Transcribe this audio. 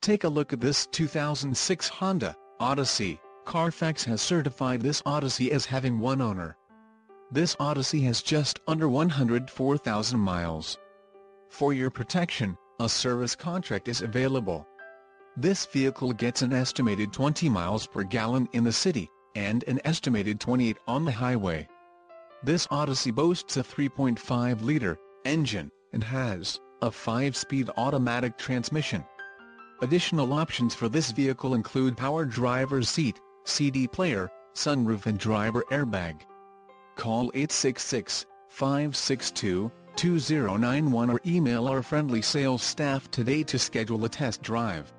take a look at this 2006 Honda Odyssey. Carfax has certified this Odyssey as having one owner. This Odyssey has just under 104,000 miles. For your protection, a service contract is available. This vehicle gets an estimated 20 miles per gallon in the city, and an estimated 28 on the highway. This Odyssey boasts a 3.5-liter engine, and has a 5-speed automatic transmission. Additional options for this vehicle include power driver's seat, CD player, sunroof and driver airbag. Call 866-562-2091 or email our friendly sales staff today to schedule a test drive.